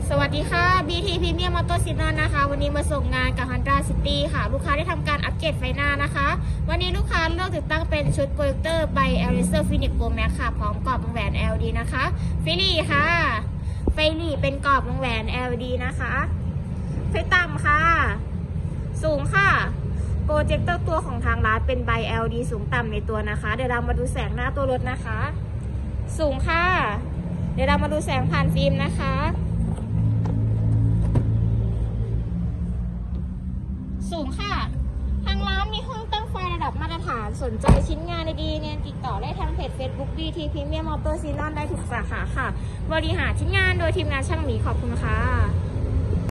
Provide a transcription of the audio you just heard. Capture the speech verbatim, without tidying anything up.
สวัสดีค่ะ บี ที Premium Motor Signal นะคะวันนี้มาส่งงานกับ Honda City ค่ะลูกค้าได้ทำการอัปเกรดไฟหน้านะคะวันนี้ลูกค้าเลือกติดตั้งเป็นชุดโปรเจคเตอร์ใบ Eraser Phoenix Pro Max ค่ะพร้อมกรอบวงแหวน แอล อี ดี นะคะไฟหลีค่ะไฟหลีเป็นกรอบวงแหวน แอล อี ดี นะคะไฟต่ำค่ะสูงค่ะโปรเจคเตอร์ตัวของทางร้านเป็นใบ แอล อี ดี สูงต่ำในตัวนะคะเดี๋ยวเรามาดูแสงหน้าตัวรถนะคะสูงค่ะเดี๋ยวเรามาดูแสงผ่านฟิล์มนะคะสูงค่ะทางร้านมีห้องตั้งไฟระดับมาตรฐานสนใจชิ้นงานดีๆเนี่ยติดต่อได้ทางเพจ Facebook บี ที Premium Motor Signal ได้ทุกสาขาค่ะบริหารชิ้นงานโดยทีมงานช่างหมีขอบคุณค่ะ